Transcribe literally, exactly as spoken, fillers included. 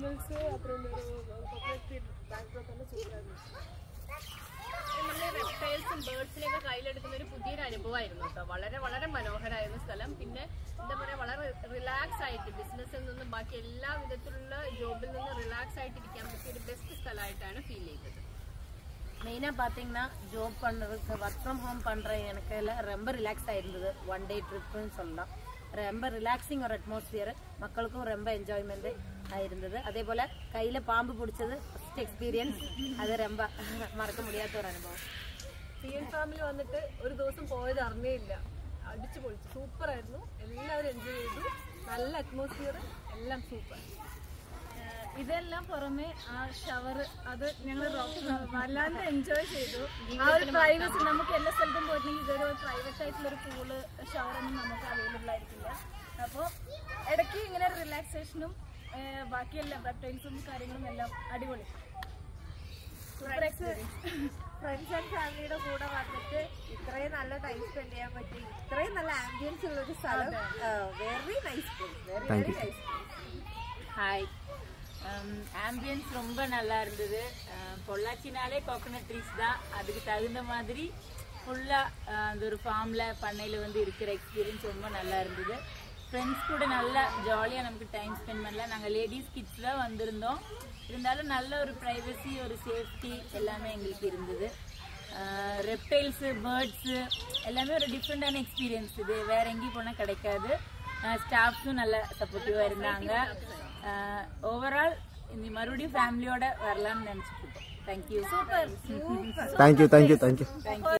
Animals அப்புறம் coconut backdrop எல்லாம் சூப்பரா இருந்துச்சு. നമ്മളെ റെപ്റ്റൈൽസും ബേർഡ്സിനെയൊക്കെ കയ്യിലെടുക്കുന്ന ഒരു പുതിയൊരു അനുഭവമായിരുന്നു കേട്ടോ. വളരെ വളരെ മനോഹരമായിരുന്നു സ്ഥലം. പിന്നെ എന്താ പറയുക, വളരെ റിലാക്സ് ആയിട്ട് ബിസിനസ്സിൽ നിന്നും ബാക്കി എല്ലാ വിധത്തിലുള്ള ജോബിൽ നിന്നും റിലാക്സ് ആയിട്ട് ഇരിക്കാൻ പറ്റിയ ഒരു ബെസ്റ്റ് സ്ഥലമായിട്ടാണ് ഫീൽ ചെയ്തത്. மெயினாக பார்த்தீங்கன்னா ஜாப் பண்ணுறதுக்கு ஒர்க் ஃப்ரம் ஹோம் பண்ணுற எனக்கு எல்லாம் ரொம்ப ரிலாக்ஸ் ஆயிருந்தது. ஒன் டே ட்ரிப்புன்னு சொல்லலாம். ரொம்ப ரிலாக்ஸிங் ஒரு அட்மாஸ்பியர், மக்களுக்கும் ரொம்ப என்ஜாய்மெண்ட் ஆயிருந்தது. அதே போல் கையில் பாம்பு பிடிச்சது ஃபஸ்ட் எக்ஸ்பீரியன்ஸ், அது ரொம்ப மறக்க முடியாத ஒரு அனுபவம். സിയൻ ഫാമിൽ വന്നിട്ട് ഒരു ദിവസം പോയത് അറിഞ്ഞേയില്ല. അടിച്ചു പൊളിച്ചു, സൂപ്പർ ആയിരുന്നു. എല്ലാവരും എൻജോയ് ചെയ്തു. നല്ല അറ്റ്മോസ്ഫിയർ, എല്ലാം സൂപ്പർ. ഇതെല്ലാം പുറമെ ആ ഷവർ അത് ഞങ്ങൾ വല്ലാണ്ട് എൻജോയ് ചെയ്തു. ആ ഒരു പ്രൈവസി, നമുക്ക് എല്ലാ സ്ഥലത്തും പോയിട്ടുണ്ടെങ്കിൽ ഇതൊരു പ്രൈവറ്റ് ആയിട്ടുള്ളൊരു പൂള് ഷവറൊന്നും നമുക്ക് അവൈലബിൾ ആയിരിക്കില്ല. അപ്പോൾ ഇടയ്ക്ക് ഇങ്ങനെ റിലാക്സേഷനും ബാക്കിയെല്ലാം റെപ്റ്റൈൽസും കാര്യങ്ങളും എല്ലാം അടിപൊളി. ഫ്രണ്ട്സ് ആൻഡ് ഫാമിലിയുടെ കൂടെ വന്നിട്ട് ഇത്രയും നല്ല ടൈം സ്പെൻഡ് ചെയ്യാൻ പറ്റി. ഇത്രയും നല്ല ആംബിയൻസ് ഉള്ളൊരു സ്ഥലം. Very nice place, very very nice place. Hi, ambience ரொம்ப நல்லா இருந்தது. பொள்ளாச்சினாலே கோகனட் ட்ரீஸ் தான். அதுக்கு தகுந்த மாதிரி ஃபுல்லாக அந்த ஒரு ஃபார்மில் பண்ணையில் வந்து இருக்கிற எக்ஸ்பீரியன்ஸ் ரொம்ப நல்லா இருந்தது. ஃப்ரெண்ட்ஸ் கூட நல்லா ஜாலியாக நமக்கு டைம் ஸ்பெண்ட் பண்ணலாம். நாங்கள் லேடிஸ் கிட்ஸ் தான் வந்திருந்தோம். இருந்தாலும் நல்ல ஒரு ப்ரைவசி, ஒரு சேஃப்டி எல்லாமே எங்களுக்கு இருந்தது. ரெப்டைல்ஸு, பேர்ட்ஸு எல்லாமே ஒரு டிஃப்ரெண்டான எக்ஸ்பீரியன்ஸ். இது வேறு எங்கேயும் போனால் கிடைக்காது. ஸ்டாஃப்ஸும் நல்ல சப்போர்ட்டிவாக இருந்தாங்க. ஓவரால் இந்த மறுபடியும் ஃபேமிலியோட வரலாம்னு நினச்சிட்டு இருக்கோம். Thank you. Super. Thank you thank you thank you thank you.